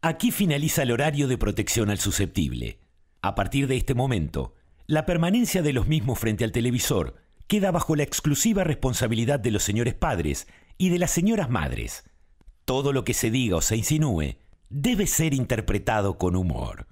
Aquí finaliza el horario de protección al susceptible. A partir de este momento, la permanencia de los mismos frente al televisor queda bajo la exclusiva responsabilidad de los señores padres y de las señoras madres. Todo lo que se diga o se insinúe debe ser interpretado con humor.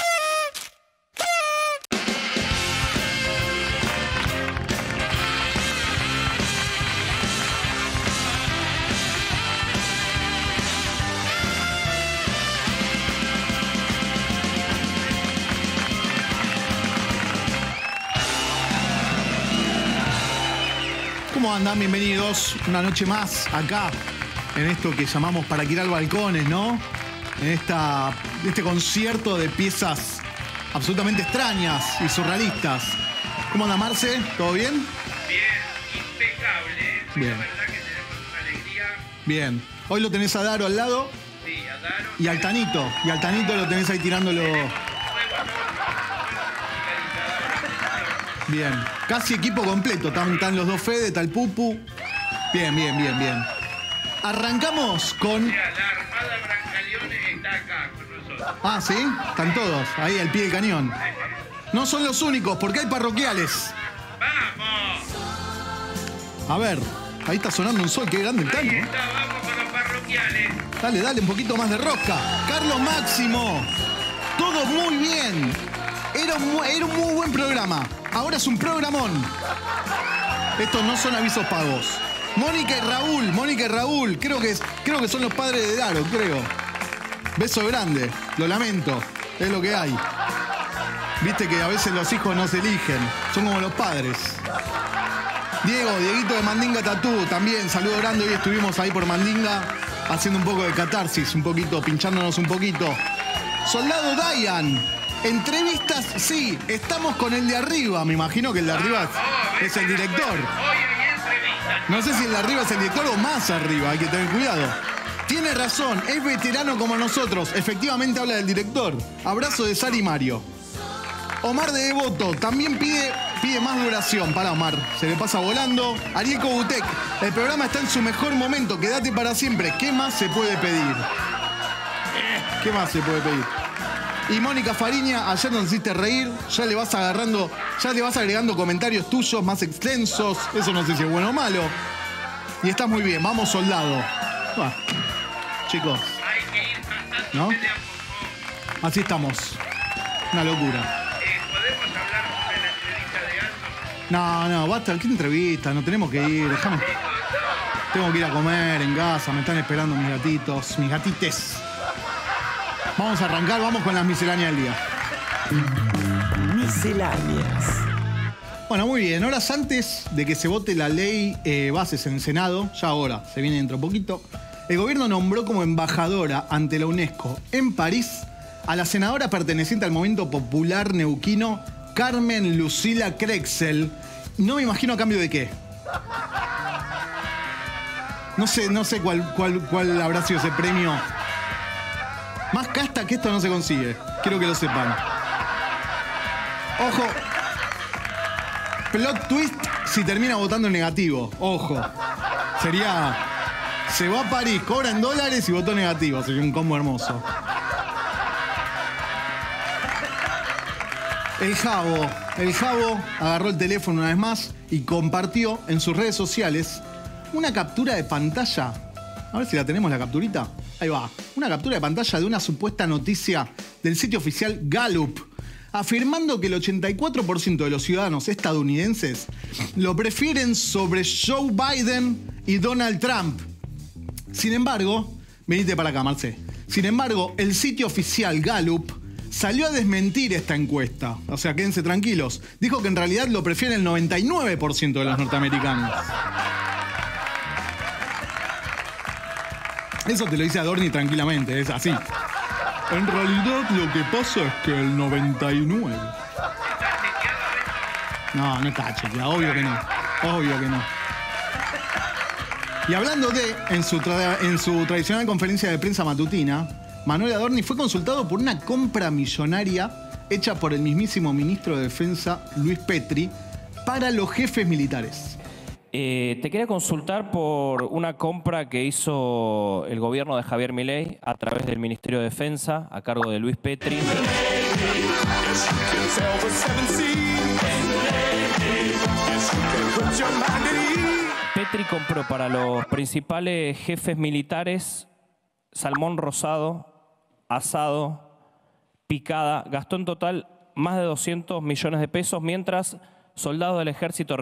¿Cómo andan? Bienvenidos una noche más acá, en esto que llamamos Para Girar Balcones, ¿no? En este concierto de piezas absolutamente extrañas y surrealistas. ¿Cómo anda, Marce? ¿Todo bien? Bien, impecable. Bien. La verdad que tenemos una alegría. Bien. Hoy lo tenés a Daro al lado. Sí, a Daro. Y al Tanito. Y al Tanito lo tenés ahí tirándolo. Bien. Casi equipo completo. Están los dos Fede, está el Pupu. Bien. Arrancamos con... Mira, la Armada Brancaleone está acá con nosotros. Ah, ¿sí? Están todos ahí al pie del cañón. No son los únicos, porque hay parroquiales. ¡Vamos! A ver, ahí está sonando un sol, qué grande el Ahí tango. está, vamos con los parroquiales. Dale, un poquito más de rosca. Carlos Máximo. Todo muy bien. Era un muy buen programa. Ahora es un programón. Estos no son avisos pagos. Mónica y Raúl. Creo que son los padres de Daro, creo. Beso grande. Lo lamento. Es lo que hay. Viste que a veces los hijos no se eligen. Son como los padres. Dieguito de Mandinga Tatú. También, saludo grande. Hoy estuvimos ahí por Mandinga haciendo un poco de catarsis. Un poquito, pinchándonos un poquito. Soldado Dayan. Entrevistas, sí, estamos con el de arriba. Me imagino que el de arriba es el director. Hoy hay entrevistas. No sé si el de arriba es el director o más arriba, hay que tener cuidado. Tiene razón, es veterano como nosotros. Efectivamente habla del director. Abrazo de Sari Mario. Omar de Devoto también pide más duración. Para Omar, se le pasa volando. Ariel Kobutek, el programa está en su mejor momento. Quédate para siempre. ¿Qué más se puede pedir? ¿Qué más se puede pedir? Y Mónica Fariña, ayer nos hiciste reír, ya le vas agregando comentarios tuyos más extensos, eso no sé si es bueno o malo. Y estás muy bien, vamos soldado. Chicos, Hay que ir cantando ¿no? de a poco. Así estamos. Una locura. ¿Podemos hablar sobre la entrevista de Aldo? No, basta, ¿qué entrevista? No tenemos que ir, dejame. Tengo que ir a comer en casa, me están esperando mis gatitos, mis gatites. Vamos a arrancar, vamos con las misceláneas del día. Misceláneas. Bueno, muy bien. Horas antes de que se vote la ley bases en el Senado, ya ahora, se viene dentro de poquito, el gobierno nombró como embajadora ante la UNESCO en París a la senadora perteneciente al movimiento popular neuquino Carmen Lucila Crexel. No me imagino a cambio de qué. No sé cuál habrá sido ese premio. Más casta que esto no se consigue. Quiero que lo sepan. Ojo. Plot twist si termina votando en negativo. Ojo. Sería... Se va a París, cobra en dólares y votó negativo. Sería un combo hermoso. El Jabo agarró el teléfono una vez más y compartió en sus redes sociales una captura de pantalla. A ver si la tenemos, la capturita. Ahí va. Una captura de pantalla de una supuesta noticia del sitio oficial Gallup, afirmando que el 84% de los ciudadanos estadounidenses lo prefieren sobre Joe Biden y Donald Trump. Sin embargo, venite para acá, Marce. Sin embargo, el sitio oficial Gallup salió a desmentir esta encuesta. O sea, quédense tranquilos. Dijo que en realidad lo prefiere el 99% de los norteamericanos. Eso te lo dice Adorni tranquilamente, es así. En realidad lo que pasa es que el 99... No está chequeado, obvio que no. Y hablando de, en su tradicional conferencia de prensa matutina, Manuel Adorni fue consultado por una compra millonaria hecha por el mismísimo ministro de Defensa, Luis Petri, para los jefes militares. Te quería consultar por una compra que hizo el gobierno de Javier Milei a través del Ministerio de Defensa, a cargo de Luis Petri. Petri compró para los principales jefes militares salmón rosado, asado, picada. Gastó en total más de 200 millones de pesos, mientras soldados del ejército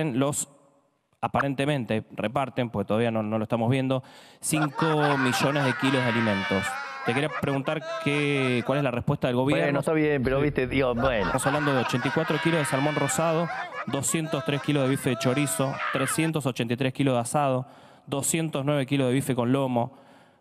aparentemente reparten, porque todavía no lo estamos viendo, 5 millones de kilos de alimentos. Te quería preguntar cuál es la respuesta del gobierno. Bueno, está bien, pero viste, Dios, bueno. Estamos hablando de 84 kilos de salmón rosado, 203 kilos de bife de chorizo, 383 kilos de asado, 209 kilos de bife con lomo,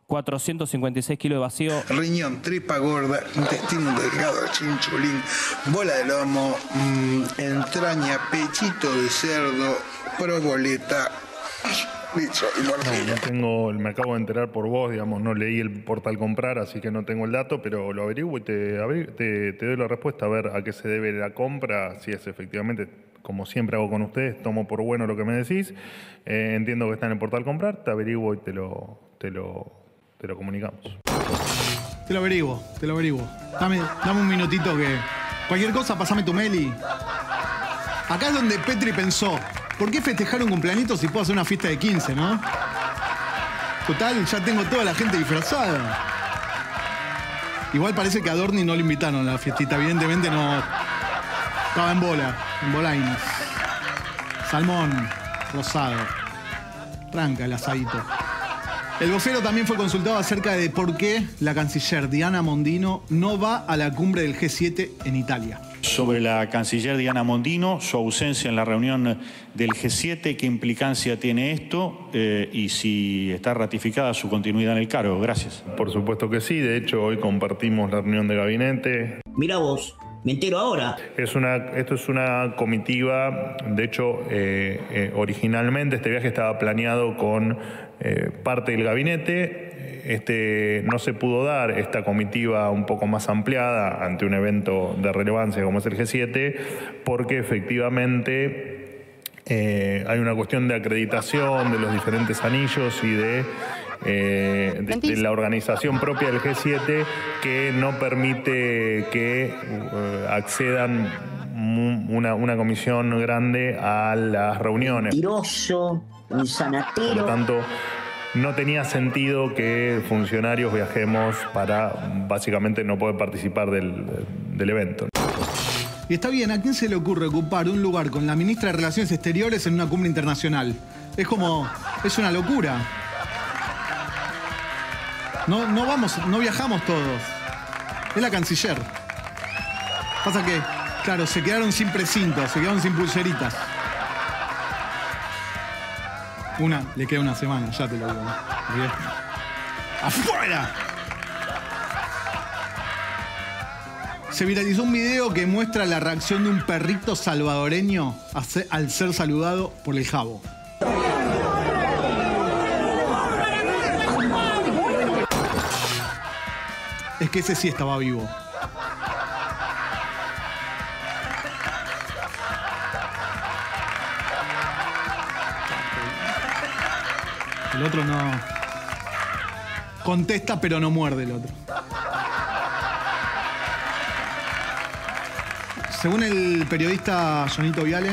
456 kilos de vacío. Riñón, tripa gorda, intestino delgado, chinchulín, bola de lomo, entraña, pechito de cerdo, proboleta, bicho y morcilla. Me acabo de enterar por vos, digamos, no leí el portal comprar, así que no tengo el dato, pero lo averiguo y te doy la respuesta a ver a qué se debe la compra, si es efectivamente, como siempre hago con ustedes, tomo por bueno lo que me decís, entiendo que está en el portal comprar, te averiguo y te lo comunicamos. Te lo averiguo. Dame un minutito que... Cualquier cosa, pasame tu mail y... Acá es donde Petri pensó, ¿por qué festejar un cumpleañito si puedo hacer una fiesta de 15, no? Total, ya tengo toda la gente disfrazada. Igual parece que a Dorni no lo invitaron a la fiestita, evidentemente no... Estaba en bolaines. Salmón rosado. Tranca el asadito. El vocero también fue consultado acerca de por qué la canciller Diana Mondino no va a la cumbre del G7 en Italia. Sobre la canciller Diana Mondino, su ausencia en la reunión del G7, ¿qué implicancia tiene esto y si está ratificada su continuidad en el cargo? Gracias. Por supuesto que sí, de hecho hoy compartimos la reunión de gabinete. Mira vos, me entero ahora. Esto es una comitiva, de hecho originalmente este viaje estaba planeado con parte del gabinete. No se pudo dar esta comitiva un poco más ampliada ante un evento de relevancia como es el G7, porque efectivamente hay una cuestión de acreditación de los diferentes anillos y de la organización propia del G7 que no permite que accedan una comisión grande a las reuniones. Mentiroso, un sanatero. Por lo tanto, no tenía sentido que funcionarios viajemos para básicamente no poder participar del evento. Y está bien, ¿a quién se le ocurre ocupar un lugar con la ministra de Relaciones Exteriores en una cumbre internacional? Es una locura. No viajamos todos. Es la canciller. Pasa que, claro, se quedaron sin precinto, se quedaron sin pulseritas. Le queda una semana, ya te lo digo. ¿No? ¡Afuera! Se viralizó un video que muestra la reacción de un perrito salvadoreño al ser saludado por el Jabo. Es que ese sí estaba vivo. El otro no... Contesta, pero no muerde el otro. Según el periodista Jonito Viale,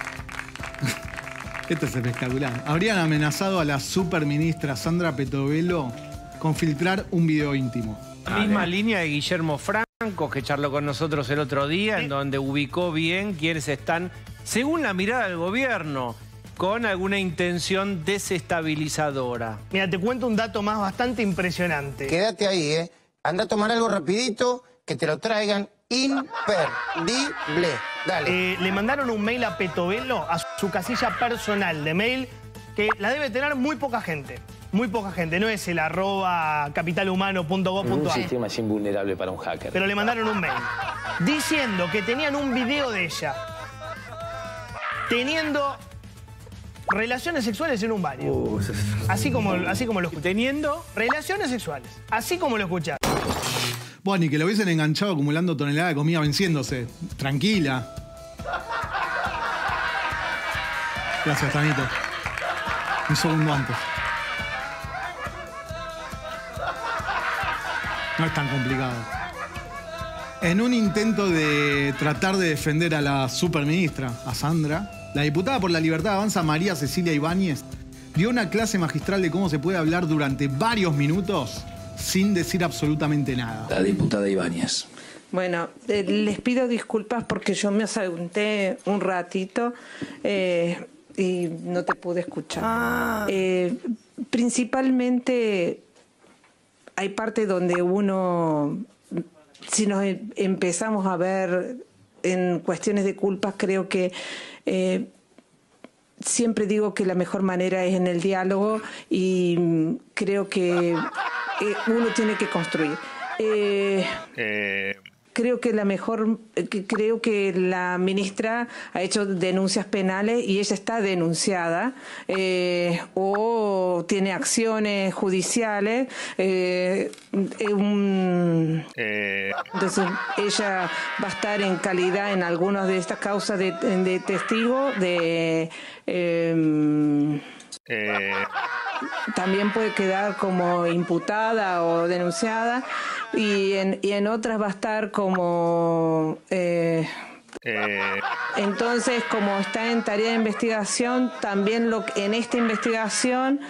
esto es espectacular, habrían amenazado a la superministra Sandra Petovelo con filtrar un video íntimo. Misma línea de Guillermo Franco, que charló con nosotros el otro día, en donde ubicó bien quiénes están, según la mirada del gobierno, con alguna intención desestabilizadora. Mira, te cuento un dato más bastante impresionante. Quédate ahí, ¿eh? Anda a tomar algo rapidito, que te lo traigan imperdible. Dale. Le mandaron un mail a Petovelo, a su casilla personal de mail, que la debe tener muy poca gente. Muy poca gente, no es el @capitalhumano.gov.ar. Un sistema es invulnerable para un hacker. Pero le mandaron un mail diciendo que tenían un video de ella teniendo relaciones sexuales en un baño. Así como lo escuchás. Teniendo relaciones sexuales. Así como lo escuchás. Bueno, y que lo hubiesen enganchado acumulando toneladas de comida venciéndose. Tranquila. Gracias, Tanito. Un segundo antes. No es tan complicado. En un intento de tratar de defender a la superministra, a Sandra, la diputada por la Libertad Avanza, María Cecilia Ibáñez, dio una clase magistral de cómo se puede hablar durante varios minutos sin decir absolutamente nada. La diputada Ibáñez. Bueno, les pido disculpas porque yo me ausenté un ratito y no te pude escuchar. Principalmente hay parte donde uno, si nos empezamos a ver en cuestiones de culpas, creo que siempre digo que la mejor manera es en el diálogo y creo que uno tiene que construir. Creo que creo que la ministra ha hecho denuncias penales y ella está denunciada o tiene acciones judiciales. Entonces ella va a estar en calidad en algunas de estas causas de testigo también puede quedar como imputada o denunciada y en otras va a estar como entonces, como está en tarea de investigación, también en esta investigación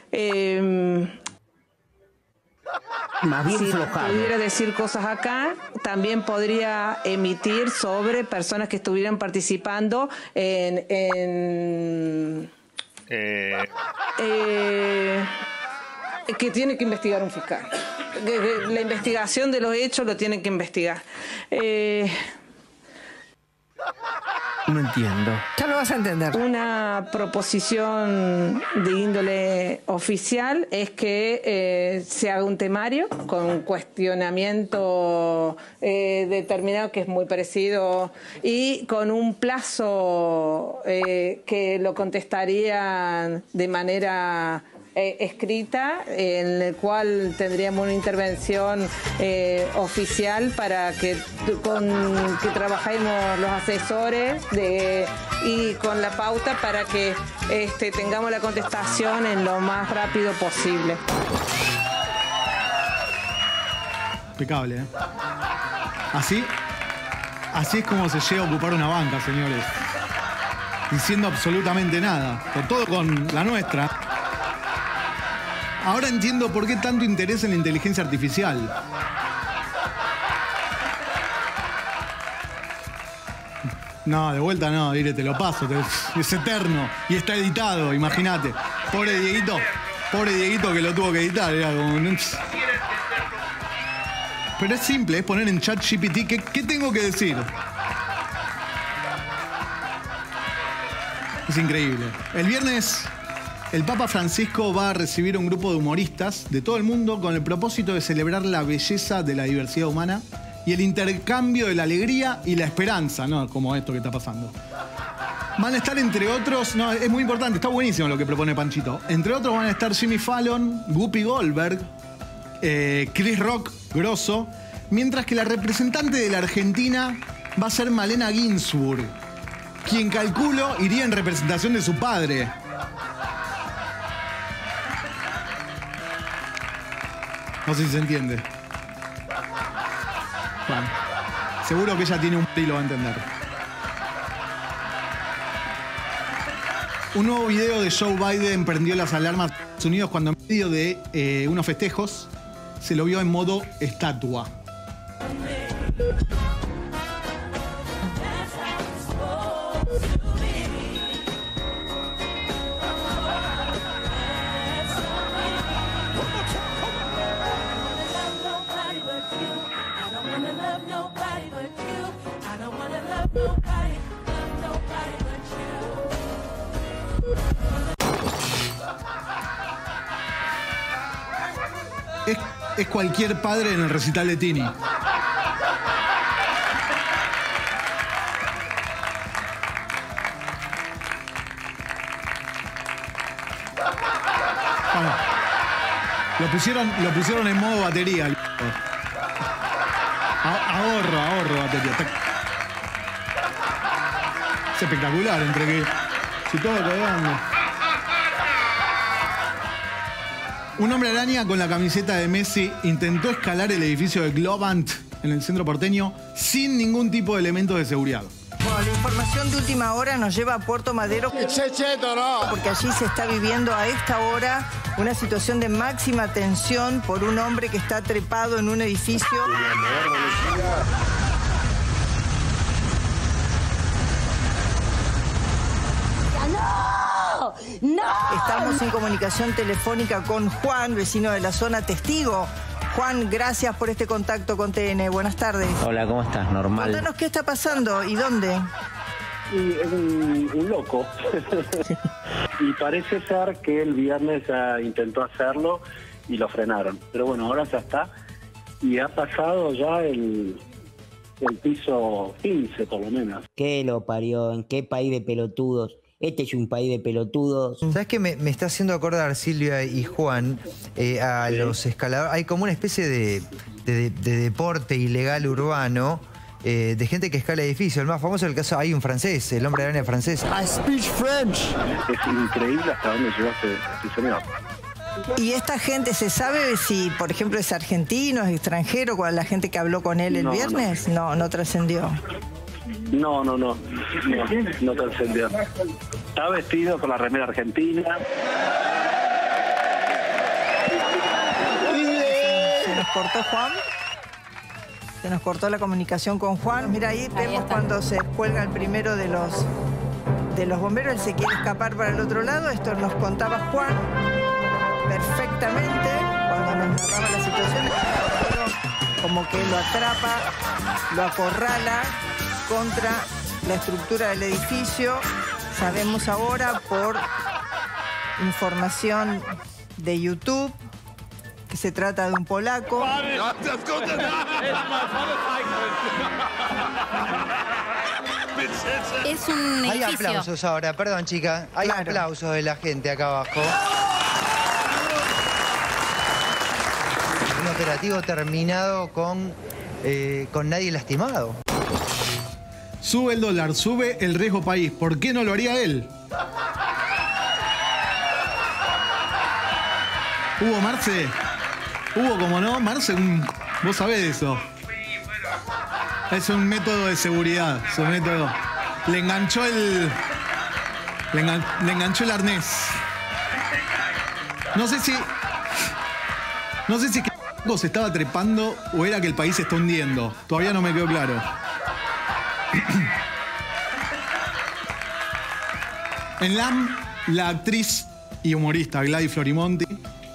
más bien si flojado. pudiera decir cosas acá, también podría emitir sobre personas que estuvieran participando que tiene que investigar un fiscal. La investigación de los hechos lo tiene que investigar. No entiendo. Ya lo vas a entender. Una proposición de índole oficial es que se haga un temario con cuestionamiento determinado, que es muy parecido, y con un plazo que lo contestarían de manera escrita, en el cual tendríamos una intervención oficial para que trabajemos los asesores y con la pauta para que tengamos la contestación en lo más rápido posible. Impecable, ¿eh? Así es como se llega a ocupar una banca, señores. Diciendo absolutamente nada. Todo con la nuestra. Ahora entiendo por qué tanto interés en la inteligencia artificial. No, de vuelta no, Dire, te lo paso. Es eterno y está editado, imagínate. Pobre Dieguito que lo tuvo que editar. Era como... Pero es simple, es poner en ChatGPT ¿qué tengo que decir? Es increíble. El viernes... el Papa Francisco va a recibir un grupo de humoristas de todo el mundo con el propósito de celebrar la belleza de la diversidad humana y el intercambio de la alegría y la esperanza, ¿no? Como esto que está pasando. Van a estar, entre otros, no, es muy importante, está buenísimo lo que propone Panchito. Entre otros van a estar Jimmy Fallon, Whoopi Goldberg, Chris Rock, grosso, mientras que la representante de la Argentina va a ser Malena Ginsburg, quien calculo iría en representación de su padre. No sé si se entiende. Bueno, seguro que ella tiene un y lo va a entender. Un nuevo video de Joe Biden prendió las alarmas en Estados Unidos cuando en medio de unos festejos se lo vio en modo estatua. Es cualquier padre en el recital de Tini. Bueno, lo pusieron en modo batería. Ahorro batería. Es espectacular, entre que si todo cagando. Un hombre araña con la camiseta de Messi intentó escalar el edificio de Globant en el centro porteño sin ningún tipo de elementos de seguridad. Bueno, la información de última hora nos lleva a Puerto Madero porque allí se está viviendo a esta hora una situación de máxima tensión por un hombre que está trepado en un edificio. ¡No! Estamos en comunicación telefónica con Juan, vecino de la zona, testigo. Juan, gracias por este contacto con TN. Buenas tardes. Hola, ¿cómo estás? Normal. Contanos qué está pasando y dónde. Es un loco. Y parece ser que el viernes ya intentó hacerlo y lo frenaron. Pero bueno, ahora ya está. Y ha pasado ya el piso 15 por lo menos. ¿Qué lo parió? ¿En qué país de pelotudos? Este es un país de pelotudos. ¿Sabes qué me está haciendo acordar, Silvia y Juan, a los escaladores? Hay como una especie de deporte ilegal urbano de gente que escala edificios. El más famoso es el caso, hay un francés, el hombre araña francés. I speak French. Es increíble hasta dónde llegó este señor. ¿Y esta gente se sabe si, por ejemplo, es argentino, es extranjero, con la gente que habló con él el viernes? No trascendió. No trascendió. Está vestido con la remera argentina. ¿Se nos cortó Juan? Se nos cortó la comunicación con Juan. Mira, ahí vemos cuando se cuelga el primero de los bomberos. Él se quiere escapar para el otro lado. Esto nos contaba Juan perfectamente cuando nos narraba la situación. Como que lo atrapa, lo acorrala contra la estructura del edificio. Sabemos ahora por información de YouTube que se trata de un polaco. Es un edificio. Hay aplausos ahora, perdón chica, hay aplausos de la gente acá abajo. Un operativo terminado con nadie lastimado. Sube el dólar, sube el riesgo país. ¿Por qué no lo haría él? Hugo, Marce. Hugo, como no, Marce, vos sabés de eso. Es un método de seguridad. Es un método. Le enganchó el arnés. No sé si se estaba trepando o era que el país se está hundiendo. Todavía no me quedó claro. En LAM, la actriz y humorista Gladys Florimonte,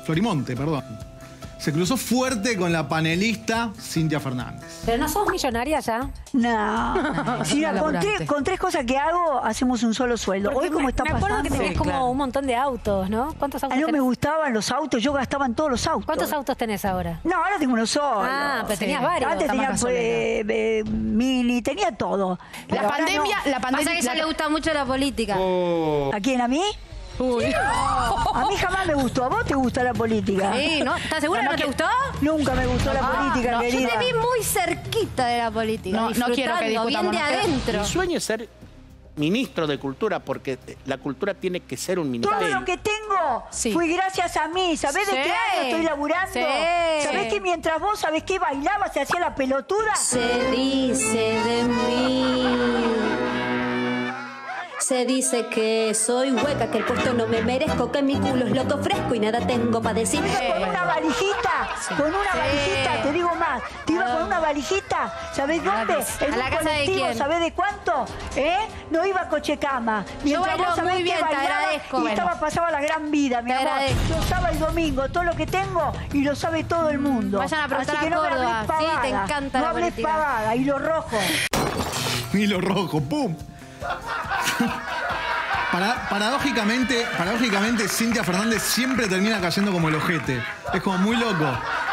se cruzó fuerte con la panelista Cintia Fernández. ¿Pero no sos millonaria ya? No. Sí, con tres cosas que hago, hacemos un solo sueldo. Porque hoy, como está pasando... Me acuerdo que tenías como un montón de autos, ¿no? ¿Cuántos autos no tenés? me gustaban los autos, yo gastaba en todos los autos. ¿Cuántos autos tenés ahora? No, ahora tengo uno solo. Ah, pero tenías varios. Antes tenía Mini, tenía todo. La pandemia... Pasa que a ella le gusta mucho la política. ¿A quién? ¿A mí? Uy. A mí jamás me gustó. ¿A vos te gusta la política? Sí, ¿no? ¿Estás segura que no te gustó? Nunca me gustó la política, querida. Yo te vi muy cerquita de la política. No quiero que discutamos. Bien de adentro. Mi sueño es ser ministro de Cultura, porque la cultura tiene que ser un ministerio. Todo lo que tengo fue gracias a mí. ¿Sabés de qué año estoy laburando? ¿Sabés que mientras vos, sabés qué, bailaba, se hacía la pelotuda? Se dice de mí. Se dice que soy hueca, que el puesto no me merezco, que mi culo es loco fresco y nada tengo para decir. Con una valijita, te digo más. Te iba con una valijita, ¿sabés dónde? En ¿A la casa de quién? ¿Sabés de cuánto? No iba a Cochecama. Mientras yo vos sabés muy bien, que bailaba te agradezco. Y pasaba la gran vida, mi amor. Yo sábado y domingo, todo lo que tengo y lo sabe todo el mundo. Vayan a preguntar Así que a no Córdoba. Me Sí, te encanta no la hables política. pavada. Y lo rojo. Y lo rojo, ¡pum! Paradójicamente, Cintia Fernández siempre termina cayendo como el ojete. Es como muy loco.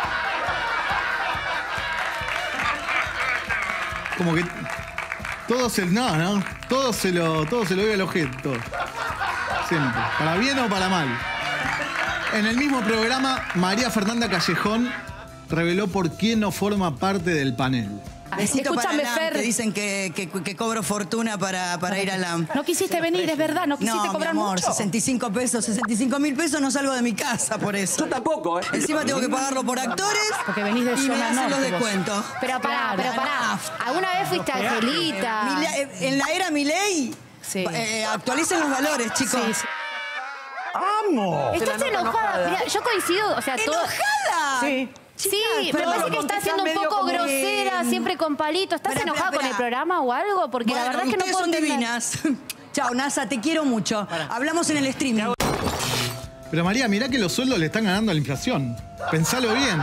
Como que todo se lo ve al ojete, todo. Siempre. Para bien o para mal. En el mismo programa, María Fernanda Callejón reveló por qué no forma parte del panel. Besito Escúchame, para LAM, Fer. que dicen que cobro fortuna para ir a LAM. No quisiste venir, es verdad, no quisiste cobrar mi amor, mucho. 65 pesos, 65.000 pesos, no salgo de mi casa por eso. Yo tampoco, ¿eh? Encima tengo que pagarlo por actores. Porque venís de y me zona hacen los norte, vos. descuentos. Pero pará, ¿alguna vez fuiste a Angelita? En la era Milei, Sí. actualicen los valores, chicos. Sí, sí. ¡Amo! ¿Estás enojada? Mirá, yo coincido, o sea, todo... ¿Enojada? Sí. Sí, me pero parece lo que estás contestás siendo un medio poco como grosera, que- siempre con palitos. ¿Estás Espera, enojada espera, con el espera. programa o algo? Porque la verdad es que no ustedes puedo son entender. divinas. Chao, NASA, te quiero mucho. Hablamos en el streaming. Pero María, mirá que los sueldos le están ganando a la inflación. Pensalo bien.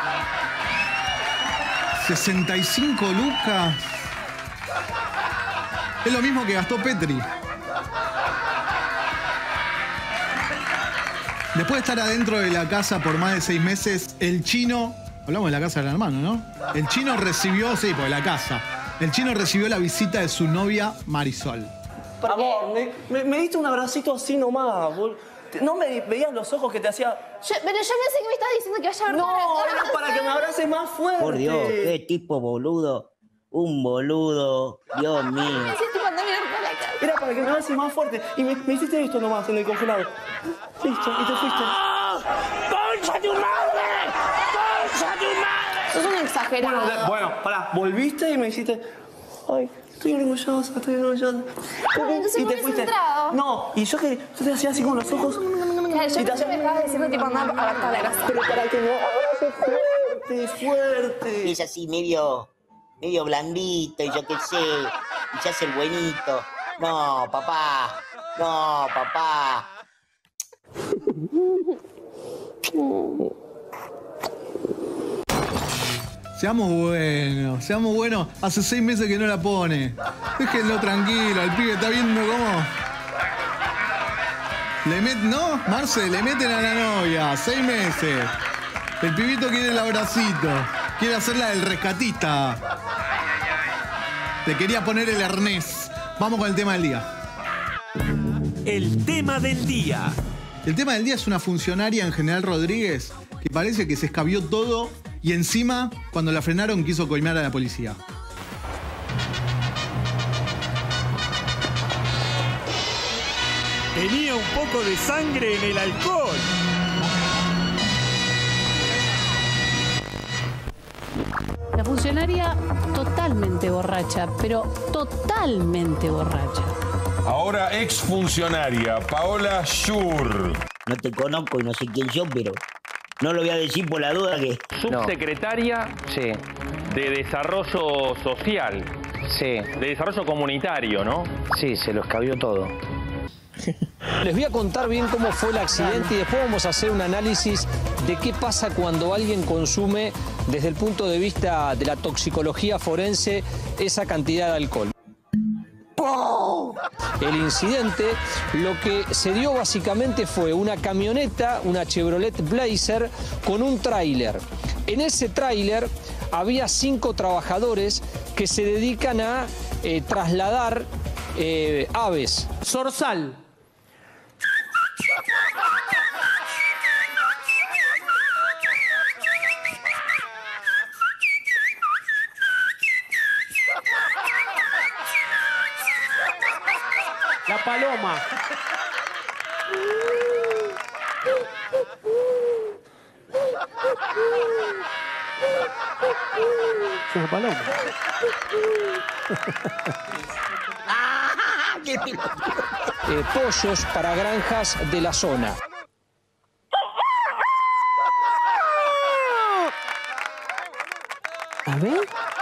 65 lucas. Es lo mismo que gastó Petri. Después de estar adentro de la casa por más de 6 meses, el chino... Hablamos de la casa del hermano, ¿no? El chino recibió... Sí, por la casa. El chino recibió la visita de su novia Marisol. Amor, me diste un abracito así nomás. ¿No me veías los ojos que te hacía? Pero yo pensé que me estabas diciendo que vaya a ver No, era para que me abraces más fuerte. Por Dios, qué tipo boludo. Un boludo. Dios mío. Era para que me abraces más fuerte. Y me hiciste esto nomás en el congelado. Listo, y te fuiste. ¡Concha tu madre! ¡Concha tu madre! Sos un exagerado. Bueno, pará, volviste y me dijiste... Ay, estoy orgullosa, estoy orgullosa. entonces y no te eres fuiste. entrado. No, y yo te hacía así con los ojos. Claro, yo y te pensé que me estabas diciendo tipo andar a la casa. Pero para que me abraces fuerte. Es así medio blandito y yo qué sé. Y se hace el buenito. No, papá. No, papá. Seamos buenos. Hace 6 meses que no la pone. Déjenlo tranquilo, el pibe está viendo cómo. ¿No? Marce, le meten a la novia, 6 meses. El pibito quiere el abracito. Quiere hacerla del rescatista. Le quería poner el arnés. Vamos con el tema del día. El tema del día. El tema del día es una funcionaria en General Rodríguez que parece que se escabió todo y encima, cuando la frenaron, quiso coimear a la policía. Tenía un poco de sangre en el alcohol. La funcionaria totalmente borracha, pero totalmente borracha. Ahora exfuncionaria, Paola Schur. No te conozco y no sé quién yo, pero no lo voy a decir por la duda que... Subsecretaria de Desarrollo Social. Sí. De Desarrollo Comunitario, ¿no? Sí, se lo escabió todo. Les voy a contar bien cómo fue el accidente y después vamos a hacer un análisis de qué pasa cuando alguien consume, desde el punto de vista de la toxicología forense, esa cantidad de alcohol. El incidente, lo que se dio básicamente fue una camioneta, una Chevrolet Blazer, con un tráiler. En ese tráiler había 5 trabajadores que se dedican a trasladar aves. Zorzal. La paloma. Es una paloma. Pollos para granjas de la zona. A ver.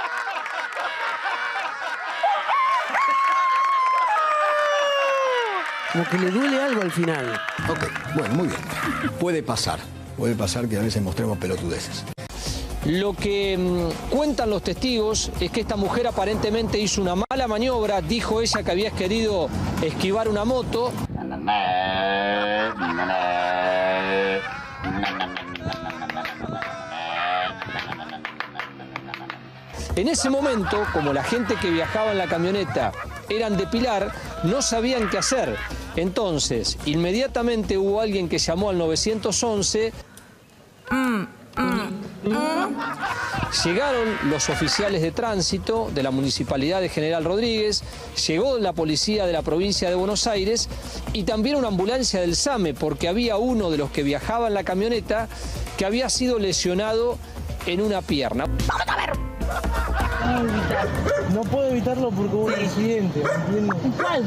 Como que le duele algo al final. Ok, bueno, muy bien. Puede pasar que a veces mostremos pelotudeces. Lo que cuentan los testigos es que esta mujer aparentemente hizo una mala maniobra, dijo ella que había querido esquivar una moto. En ese momento, como la gente que viajaba en la camioneta eran de Pilar, no sabían qué hacer. Entonces, inmediatamente hubo alguien que llamó al 911. Llegaron los oficiales de tránsito de la Municipalidad de General Rodríguez, llegó la policía de la provincia de Buenos Aires y también una ambulancia del SAME, porque había uno de los que viajaba en la camioneta que había sido lesionado en una pierna. ¡Vamos a ver! No puedo evitarlo porque hubo un accidente, ¿entiendes? ¿Cuál?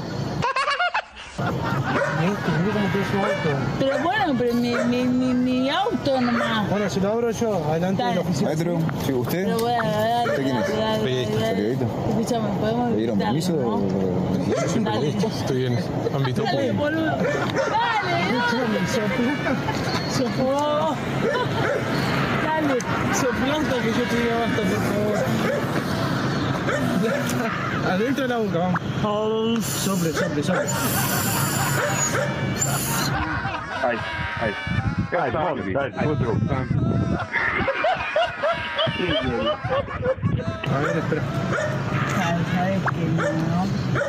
Mira cómo tiene su auto. Pero bueno, pero mi auto nomás. Bueno, se lo abro yo, adelante de la oficina. Maestro, ¿sí usted? Pero bueno, dale, ¿Usted quién es? Periodista. Escúchame, ¿podemos ¿Le dieron permiso? Yo soy periodista. Estoy bien, ámbito Dale, público. boludo. Dale, sopló. Dale. Soplanta que yo te diga basta, por favor. Adentro de la boca, vamos. Sople. Ay. A ver, espera. Sabes que no.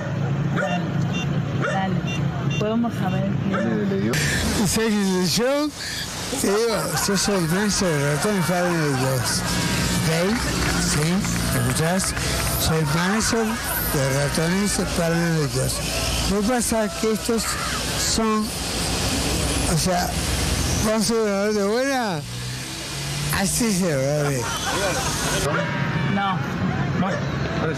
Dale. Podemos saber que ¿Sabes yo? Te digo, yo soy maestro de ratón y fabricantes. ¿Ok? ¿Sí? ¿Me escuchás? Soy maestro de ratones paranoicos. Lo que pasa es que estos son, o sea, ¿vos sos una rata buena? Así se ve. no. Vamos, parece.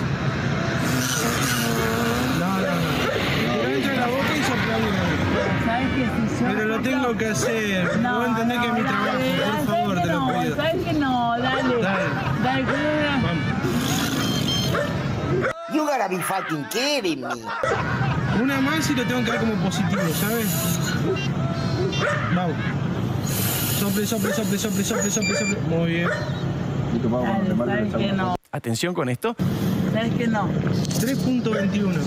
No. Pero entra en la boca y sopla bien. ¿Sabes que si yo... Pero lo tengo que hacer. No voy a entender que es mi trabajo, por favor, te lo pido. ¿Sabes que no? Dale. Dale, Vamos. You gotta be fucking kidding me. Una más y lo tengo que dar como positivo, ¿sabes? Vamos. Sople. Muy bien. ¿Sabes que no? Atención con esto. ¿Sabes que no? 3.21.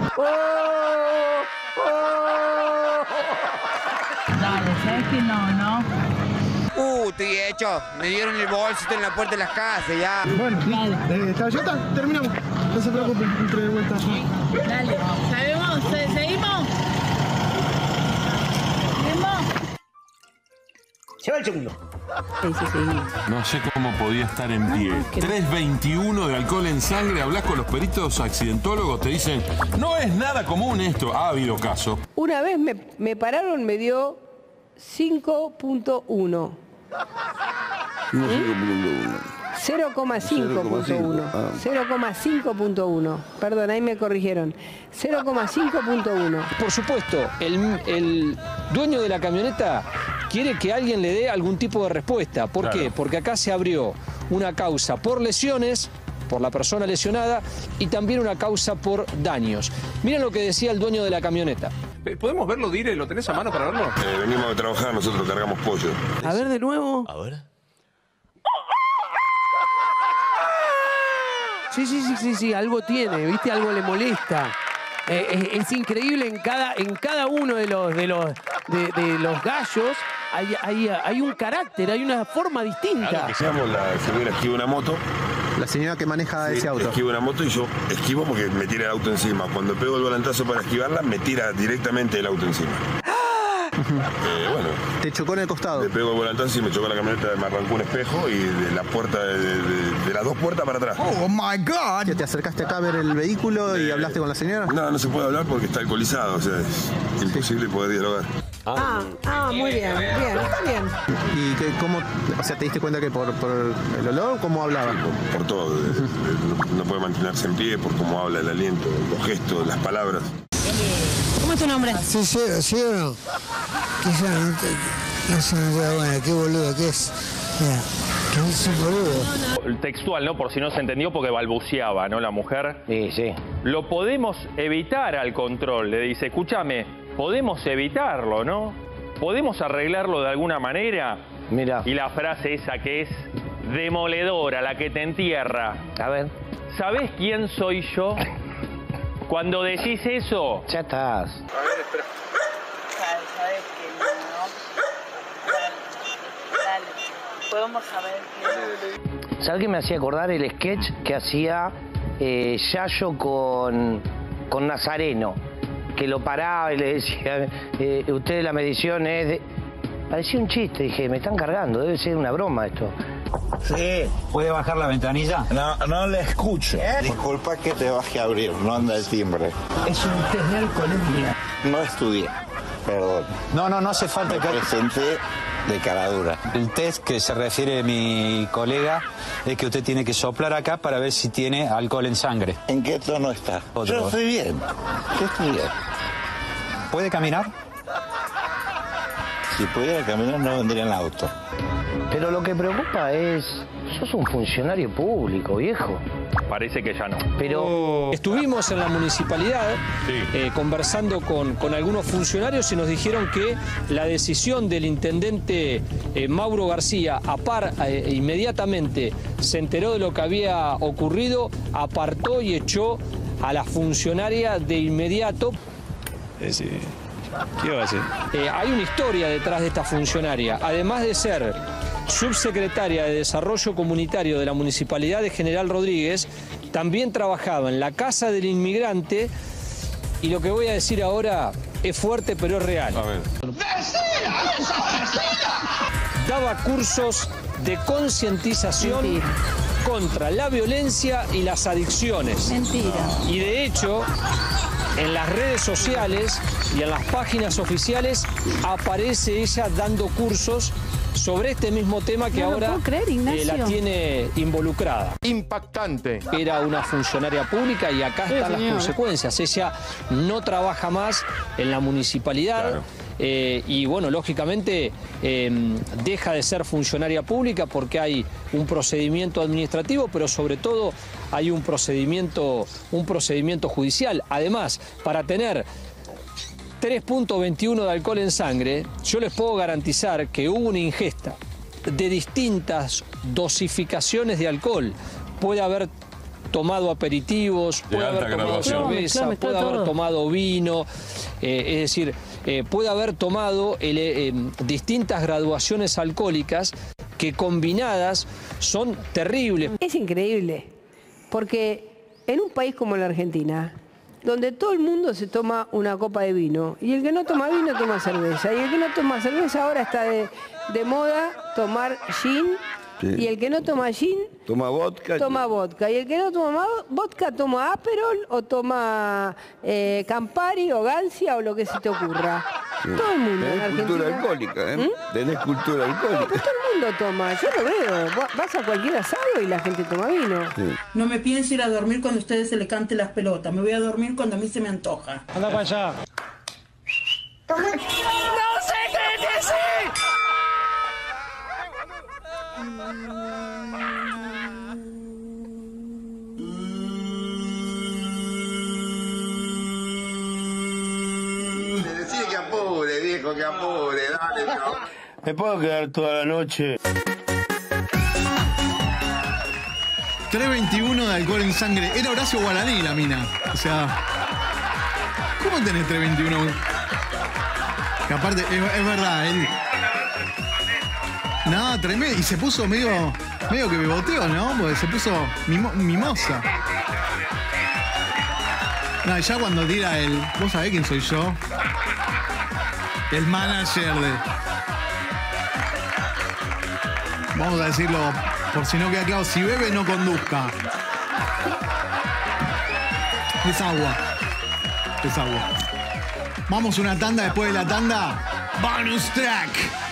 Dale, ¿sabes que no? Estoy hecho. Me dieron el bolsito en la puerta de las casas, ya. Bueno, ya está, terminamos. No se preocupen, entre de vuelta. Dale, ¿sabemos? ¿Seguimos? Lleva el segundo. Sí. No sé cómo podía estar en pie. 3.21 de alcohol en sangre. Hablas con los peritos accidentólogos, te dicen, no es nada común esto. Ha habido caso. Una vez me pararon, me dio 5.1. 0,5.1. 0,5.1. Perdón, ahí me corrigieron. 0,5.1. Por supuesto, el dueño de la camioneta quiere que alguien le dé algún tipo de respuesta. ¿Por qué? Porque acá se abrió una causa por lesiones, por la persona lesionada, y también una causa por daños. Miren lo que decía el dueño de la camioneta. ¿Podemos verlo, Dire? ¿Lo tenés a mano para verlo? Venimos a trabajar, nosotros cargamos pollo. A ver de nuevo. A ver. Sí, algo tiene, ¿viste? Algo le molesta. Es increíble en cada uno de los gallos hay un carácter, hay una forma distinta. La señora esquiva una moto. La señora que maneja ese auto. Esquiva una moto y yo esquivo porque me tira el auto encima. Cuando pego el volantazo para esquivarla, me tira directamente el auto encima. Bueno. ¿Te chocó en el costado? Le pego el volantazo y me chocó la camioneta, me arrancó un espejo y de la puerta, de las dos puertas para atrás. ¡Oh, my God! ¿Te acercaste acá a ver el vehículo y hablaste con la señora? No se puede hablar porque está alcoholizado, o sea, es imposible poder dialogar. Muy bien. ¿Y cómo, o sea, te diste cuenta que por el olor, cómo hablaba? Sí, por todo. No puede mantenerse en pie por cómo habla, el aliento, los gestos, las palabras. ¿Cómo es tu nombre? ¿Sí o no? Quizá no se me da buena, qué boludo que es. Mira, que es un boludo. El textual, ¿no? Por si no se entendió, porque balbuceaba, ¿no? La mujer. Sí. Lo podemos evitar al control. Le dice, escúchame, podemos evitarlo, ¿no? ¿Podemos arreglarlo de alguna manera? Mira. Y la frase esa que es demoledora, la que te entierra. A ver. ¿Sabés quién soy yo? Cuando decís eso... Ya estás. A ver, espera. ¿Sabes que no? Dale. Podemos saber que no. ¿Sabes qué me hacía acordar el sketch que hacía Yayo con Nazareno? Que lo paraba y le decía, usted la medición es de... Parecía un chiste, dije, me están cargando, debe ser una broma esto. Sí. ¿Puede bajar la ventanilla? No le escucho. Disculpa que te baje a abrir, no anda el timbre. Es un test de alcoholemia. No estudié, perdón. No hace falta que... Presenté de cara dura. El test que se refiere mi colega es que usted tiene que soplar acá para ver si tiene alcohol en sangre. ¿En qué tono está? Yo estoy bien. Yo estoy bien. ¿Puede caminar? Si pudiera caminar no vendría en auto. Pero lo que preocupa es, sos un funcionario público, viejo. Parece que ya no. Pero estuvimos en la municipalidad conversando con algunos funcionarios y nos dijeron que la decisión del intendente Mauro García, inmediatamente se enteró de lo que había ocurrido, apartó y echó a la funcionaria de inmediato. ¿Qué va a hacer? Hay una historia detrás de esta funcionaria. Además de ser subsecretaria de Desarrollo Comunitario de la Municipalidad de General Rodríguez, también trabajaba en la Casa del Inmigrante y lo que voy a decir ahora es fuerte pero es real. A ver. Daba cursos de concientización contra la violencia y las adicciones. Mentira. Y de hecho, en las redes sociales y en las páginas oficiales aparece ella dando cursos sobre este mismo tema que ahora la tiene involucrada. Impactante. Era una funcionaria pública y acá están las consecuencias. Ella no trabaja más en la municipalidad. Claro. Y bueno, lógicamente deja de ser funcionaria pública porque hay un procedimiento administrativo, pero sobre todo hay un procedimiento judicial. Además, para tener 3.21 de alcohol en sangre, yo les puedo garantizar que hubo una ingesta de distintas dosificaciones de alcohol. Puede haber tomado aperitivos, puede haber tomado cerveza, puede haber tomado vino, es decir, puede haber tomado distintas graduaciones alcohólicas que combinadas son terribles. Es increíble, porque en un país como la Argentina, donde todo el mundo se toma una copa de vino, y el que no toma vino toma cerveza, y el que no toma cerveza ahora está de moda tomar gin, y el que no toma gin toma vodka, y el que no toma vodka toma Aperol o toma Campari o Gancia o lo que se te ocurra. Todo el mundo en Argentina. Cultura alcohólica, ¿eh? Tenés cultura alcohólica. Pues todo el mundo toma, yo lo veo. Vas a cualquier asado y la gente toma vino. No me pienso ir a dormir cuando a ustedes se le cante las pelotas. Me voy a dormir cuando a mí se me antoja. Anda para allá. ¡No sé qué decir! Decide que apure, viejo, que apure, dale, no. ¿Me puedo quedar toda la noche? 3.21 de alcohol en sangre. Era Horacio Guaraní la mina. O sea, ¿cómo tenés 3.21? Que aparte, es verdad, él... No, tremendo. Y se puso medio que beboteó, ¿no? Porque se puso mimosa. No, ya cuando tira el... ¿Vos sabés quién soy yo? El manager de... Vamos a decirlo, por si no queda claro, si bebe no conduzca. Es agua. Es agua. Vamos una tanda, después de la tanda, bonus track.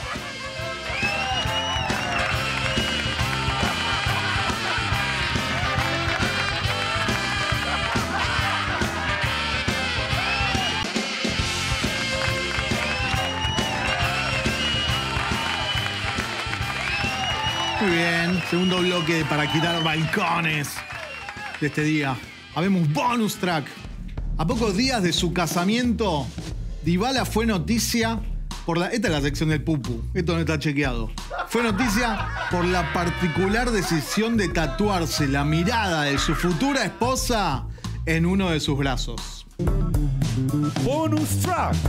Muy bien, segundo bloque para quitar balcones de este día. Habemos bonus track. A pocos días de su casamiento, Dybala fue noticia por la... Esta es la sección del pupu, esto no está chequeado. Fue noticia por la particular decisión de tatuarse la mirada de su futura esposa en uno de sus brazos. Bonus track.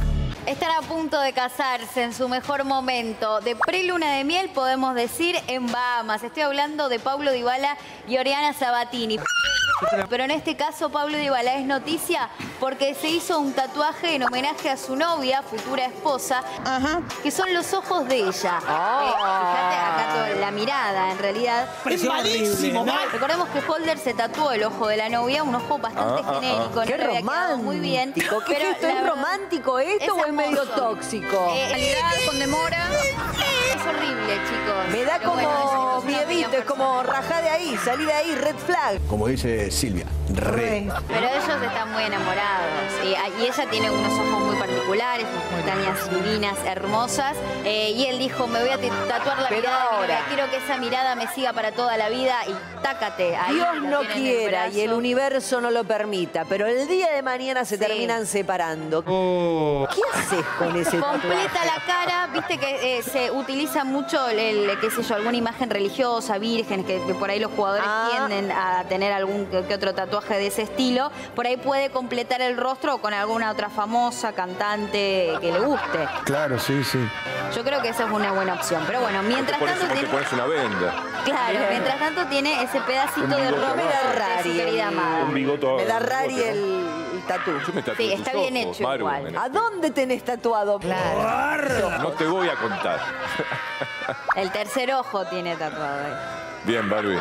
Están a punto de casarse en su mejor momento. De preluna de miel, podemos decir, en Bahamas. Estoy hablando de Pablo Dybala y Oriana Sabatini. Pero en este caso, Pablo Dybala es noticia porque se hizo un tatuaje en homenaje a su novia, futura esposa, que son los ojos de ella. Fíjate acá toda la mirada, en realidad. Es malísimo, ¿no? Recordemos que Holder se tatuó el ojo de la novia, un ojo bastante genérico. Qué no le había quedado muy bien. ¿Qué es esto? ¿Es romántico esto o es medio tóxico? Calidad con demora. Es horrible, chicos. Me da Pero como bueno, miedito, es como rajá de ahí, salí de ahí, red flag. Como dice Silvia, re. Pero ellos están muy enamorados. Y ella tiene unos ojos muy particulares, unas pestañas divinas, hermosas. Y él dijo, me voy a tatuar la mirada. Ahora, quiero que esa mirada me siga para toda la vida. Y tácate. Ahí Dios no quiera y el universo no lo permita, pero el día de mañana se terminan separando. ¿Qué haces con ese tatuaje? Completa la cara. Viste que se utiliza mucho, qué sé yo, alguna imagen religiosa, virgen, que por ahí los jugadores tienden a tener algún que otro tatuaje de ese estilo. Por ahí puede completar el rostro con alguna otra famosa cantante que le guste. Claro, sí, sí. Yo creo que esa es una buena opción. Pero bueno, mientras tanto Te tiene... pones una venda. Claro, mientras tanto tiene ese pedacito de ropa de su querida amada. Un bigote. Me da rari el tatú. Yo me tatué Sí, tus está bien ojos, hecho Maru, igual. ¿A dónde tenés tatuado? Claro. No te voy a contar. El tercer ojo tiene tatuado ahí. Bien, Barbie.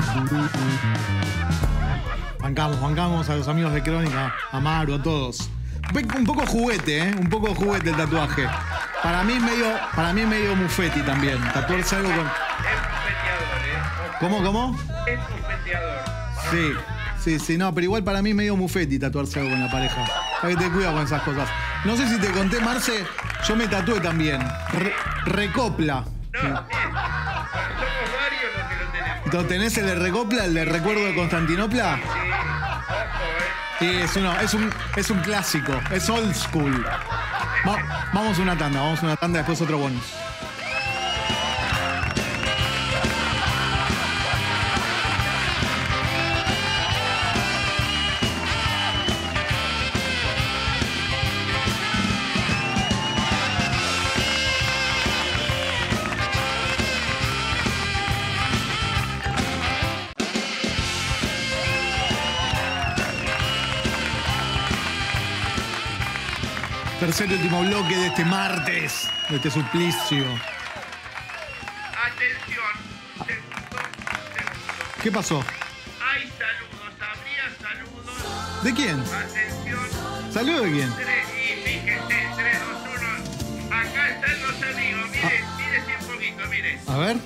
Bancamos a los amigos de Crónica, a Maru, a todos. Un poco juguete, ¿eh? Un poco juguete el tatuaje. Para mí es medio mufeti también. Tatuarse algo con... ¿Cómo? Es un feteador. Sí, no, pero igual para mí es medio mufeti tatuarse algo con la pareja. Hay que tener cuidado con esas cosas. No sé si te conté, Marce, yo me tatué también. Recopla. No, somos varios los que lo tenemos. ¿Lo tenés el de Recopla, el de Recuerdo de Constantinopla? Sí, es un clásico, es old school. Vamos a una tanda, después otro bonus. Tercer y último bloque de este martes, de este suplicio. Atención, segundo. ¿Qué pasó? Hay saludos, habría saludos. ¿De quién? Atención. ¿Saludo de quién? Y fíjese, 3, 2, 1. Acá están los amigos, mírese un poquito, mire. A ver.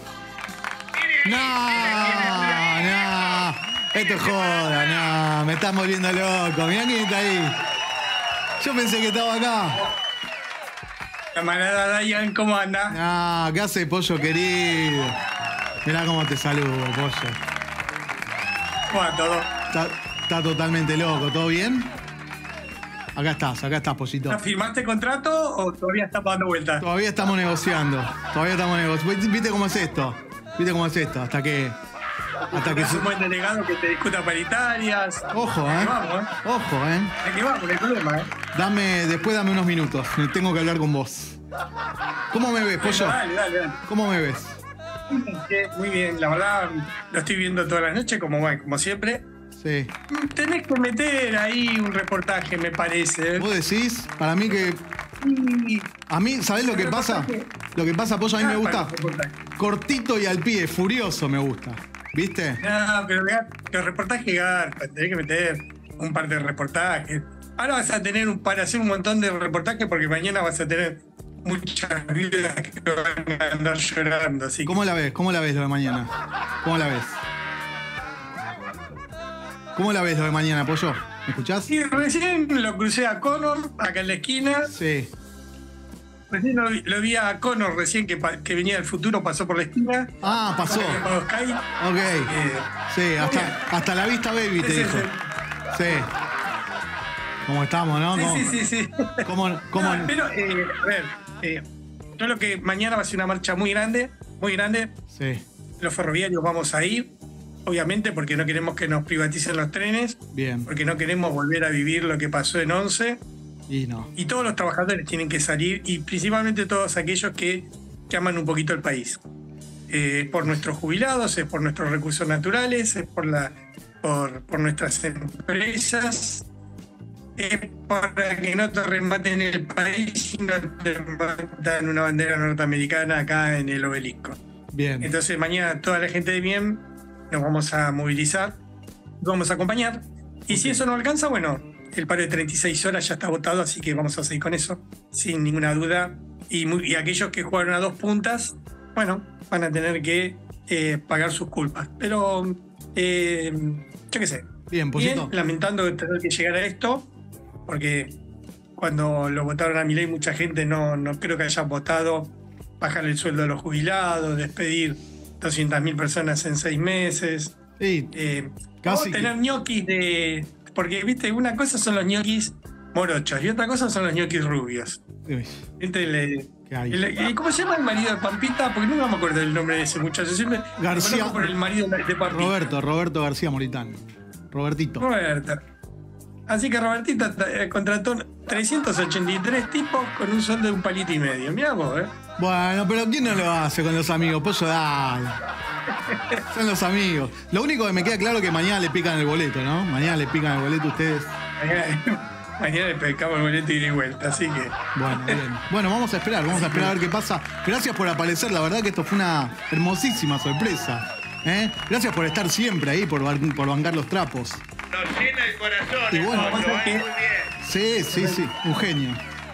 No. Esto es joda, no. Me estás volviendo loco. Mirá quién está ahí. Yo pensé que estaba acá. Camarada Dayan, ¿cómo anda? Ah, ¿qué hace, pollo querido? Mirá cómo te saludo, pollo. ¿Cómo va todo? Está totalmente loco, ¿todo bien? Acá estás, pollito. ¿Firmaste contrato o todavía estás dando vueltas? Todavía estamos negociando. ¿Viste cómo es esto? Hasta que es un buen delegado que te discuta paritarias. Ojo, Vamos, Ojo, Aquí vamos, no hay problema, Después dame unos minutos. Tengo que hablar con vos. ¿Cómo me ves, pollo? Dale. ¿Cómo me ves? Muy bien, la verdad, lo estoy viendo todas las noches, como siempre. Sí. Tenés que meter ahí un reportaje, me parece. ¿Vos decís? Para mí que... A mí, ¿sabés lo que pasa? Lo que pasa, pollo, a mí me gusta cortito y al pie, furioso me gusta. ¿Viste? No, pero los reportajes garpa, tenés que meter un par de reportajes. Ahora vas a tener para hacer un montón de reportajes porque mañana vas a tener muchas vidas que van a andar llorando. Así. ¿Cómo la ves? ¿Cómo la ves lo de mañana? ¿Cómo la ves? ¿Cómo la ves lo de mañana, pollo? ¿Me escuchás? Sí, recién lo crucé a Conor, acá en la esquina. Sí. Recién lo vi a Conor recién que venía del futuro, pasó por la esquina. Ah, pasó. Ok. Sí, hasta la vista baby te dijo. Sí. ¿Cómo estamos, no? Sí. ¿Cómo? Pero, a ver, yo lo que mañana va a ser una marcha muy grande. Sí. Los ferroviarios vamos a ir, obviamente, porque no queremos que nos privaticen los trenes. Bien. Porque no queremos volver a vivir lo que pasó en 11. Y todos los trabajadores tienen que salir, y principalmente todos aquellos que aman un poquito el país. Por nuestros jubilados, es por nuestros recursos naturales, es por nuestras empresas, es para que no te rematen el país y no te rematan una bandera norteamericana acá en el obelisco. Bien. Entonces mañana toda la gente de bien nos vamos a movilizar, vamos a acompañar, y si eso no alcanza, bueno, el paro de 36 horas ya está votado, así que vamos a seguir con eso, sin ninguna duda. Y aquellos que jugaron a 2 puntas, bueno, van a tener que pagar sus culpas. Pero, yo qué sé. Bien, Pollito. Lamentando tener que llegar a esto, porque cuando lo votaron a Milei, mucha gente no creo que haya votado bajar el sueldo de los jubilados, despedir 200.000 personas en 6 meses. Sí, casi. Tener ñoquis de... Porque, viste, una cosa son los ñoquis morochos y otra cosa son los ñoquis rubios. ¿Viste? ¿Cómo se llama el marido de Pampita? Porque nunca me acuerdo del nombre de ese muchacho. Siempre García. por el marido de Pampita. Roberto García Moritán. Robertito. Así que Robertito contrató 383 tipos con un sueldo de un palito y medio. Mirá vos, Bueno, pero ¿quién no lo hace con los amigos? Pollo, dale. Son los amigos. Lo único que me queda claro es que mañana le pican el boleto, ¿no? Mañana le pican el boleto a ustedes. Mañana le pecamos el boleto y de vuelta, así que... Bueno, bien. Bueno, vamos a esperar a ver qué pasa. Gracias por aparecer, la verdad que esto fue una hermosísima sorpresa. Gracias por estar siempre ahí, por bancar los trapos. Nos llena el corazón, y bueno, muy bien. Sí, un genio.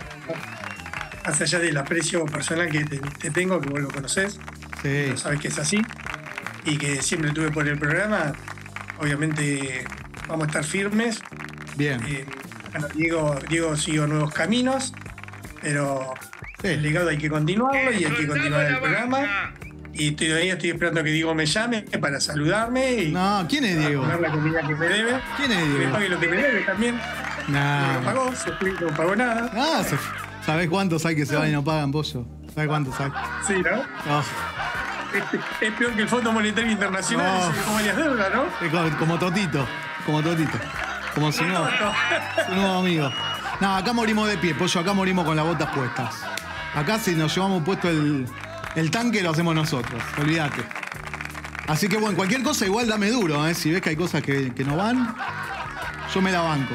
Más allá del aprecio personal que te tengo, que vos lo conocés, sabés que es así, y que siempre tuve por el programa, obviamente vamos a estar firmes. Bien. Bueno, Diego siguió nuevos caminos, pero el legado hay que continuarlo y hay que continuar el programa. Y todavía estoy esperando que Diego me llame para saludarme. No, ¿quién es Diego? Para comer la comida que me debe. ¿Quién es Diego? Que me pague lo que me debe también. No. No pagó, no pagó nada. ¿Sabés cuántos hay que se van y no pagan, Pollo? ¿Sabés cuántos hay? Sí, ¿no? Oh. Es peor que el Fondo Monetario Internacional, como las deudas, ¿no? Como Totito. Como su nuevo amigo. No, acá morimos de pie, Pollo, acá morimos con las botas puestas. Acá si nos llevamos puesto el tanque lo hacemos nosotros, olvídate. Así que bueno, cualquier cosa igual dame duro, si ves que hay cosas que no van, yo me la banco.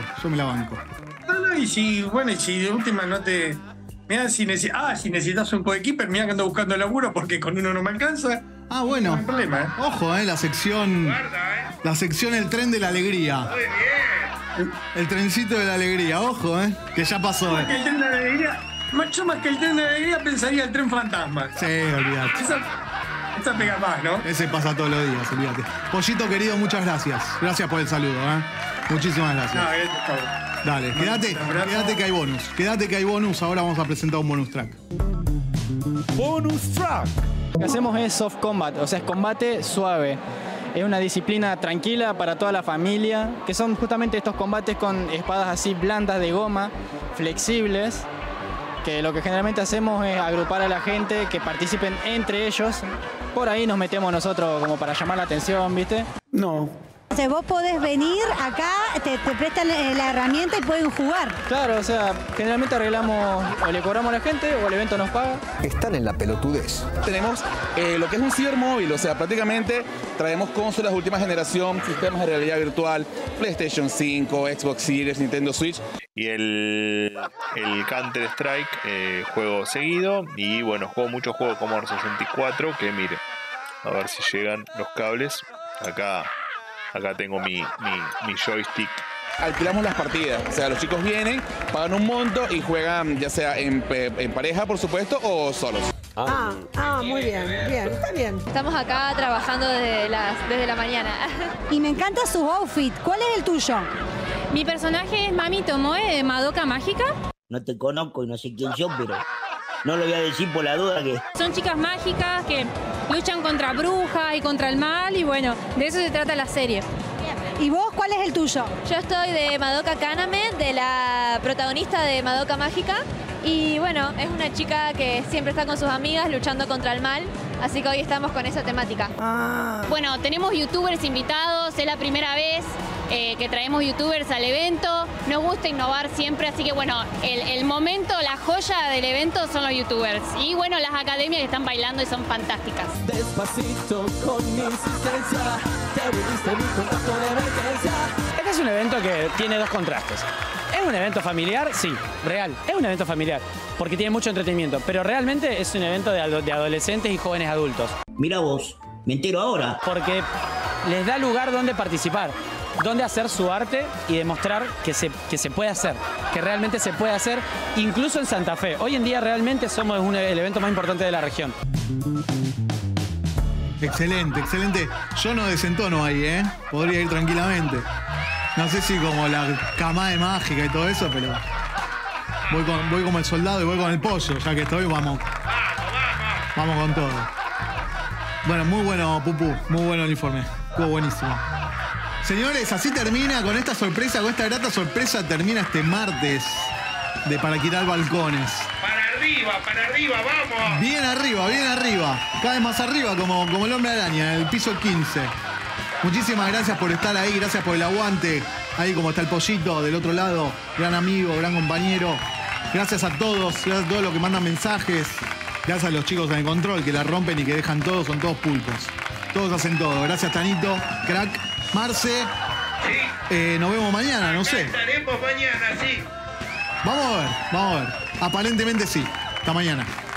No, y si de última no te... Mirá, si necesitas un coequiper, mirá que ando buscando laburo porque con uno no me alcanza. Ah, bueno. No hay problema, Ojo, la sección... Guarda, La sección El Tren de la Alegría. Muy bien. El trencito de la alegría, ojo, que ya pasó. Más que el tren de la alegría, yo más que el tren de la alegría pensaría el tren fantasma. Sí, olvídate. Esa pega más, ¿no? Ese pasa todos los días, olvídate. Pollito querido, muchas gracias. Gracias por el saludo, Muchísimas gracias. Dale, quédate que hay bonus. Quédate que hay bonus. Ahora vamos a presentar un bonus track. Bonus track. Lo que hacemos es soft combat, o sea, es combate suave. Es una disciplina tranquila para toda la familia, que son justamente estos combates con espadas así blandas de goma, flexibles, que lo que generalmente hacemos es agrupar a la gente, que participen entre ellos. Por ahí nos metemos nosotros como para llamar la atención, ¿viste? No. O sea, vos podés venir acá, te prestan la herramienta y pueden jugar. Claro, o sea, generalmente arreglamos o le cobramos a la gente o el evento nos paga. Están en la pelotudez. Tenemos lo que es un cibermóvil, o sea, prácticamente traemos consolas de última generación, sistemas de realidad virtual, PlayStation 5, Xbox Series, Nintendo Switch. Y el Counter-Strike, juego seguido. Y bueno, juego mucho juego como 64, que mire, a ver si llegan los cables. Acá tengo mi joystick. Alquilamos las partidas, o sea, los chicos vienen, pagan un monto y juegan ya sea en pareja, por supuesto, o solos. Muy bien, está bien. Estamos acá trabajando desde la mañana. Y me encanta su outfit. ¿Cuál es el tuyo? Mi personaje es Mami Tomoe de Madoka Mágica. No te conozco y no sé quién sos, pero no lo voy a decir por la duda que... Son chicas mágicas que luchan contra brujas y contra el mal y bueno, de eso se trata la serie. ¿Y vos cuál es el tuyo? Yo estoy de Madoka Kaname, de la protagonista de Madoka Mágica. Y bueno, es una chica que siempre está con sus amigas luchando contra el mal. Así que hoy estamos con esa temática. Bueno, tenemos youtubers invitados, es la primera vez. que traemos youtubers al evento. Nos gusta innovar siempre, así que bueno, el momento, la joya del evento son los youtubers. Y bueno, las academias que están bailando y son fantásticas. Despacito con mi insistencia, te viniste mi contacto de emergencia. Este es un evento que tiene dos contrastes. ¿Es un evento familiar? Sí, real. Es un evento familiar, porque tiene mucho entretenimiento, pero realmente es un evento de adolescentes y jóvenes adultos. Mira vos, me entero ahora. Porque les da lugar donde participar, donde hacer su arte y demostrar que se puede hacer, que realmente se puede hacer, incluso en Santa Fe. Hoy en día realmente somos el evento más importante de la región. Excelente, excelente. Yo no desentono ahí, ¿eh? Podría ir tranquilamente. No sé si como la camada de mágica y todo eso, pero voy como el soldado y voy con el pollo. Ya que estoy, vamos con todo. Bueno, muy bueno, Pupú. Muy bueno el informe. Estuvo buenísimo. Señores, así termina con esta sorpresa, con esta grata sorpresa, termina este martes de Para Alquilar Balcones. Para arriba, vamos. Bien arriba. Cada vez más arriba, como el hombre araña, en el piso 15. Muchísimas gracias por estar ahí, gracias por el aguante. Ahí como está el pollito del otro lado, gran amigo, gran compañero. Gracias a todos los que mandan mensajes. Gracias a los chicos en el control que la rompen y que dejan todo, son todos pulpos. Todos hacen todo. Gracias, Tanito, crack. Marce, nos vemos mañana, no sé. Estaremos mañana, sí. Vamos a ver. Aparentemente sí. Hasta mañana.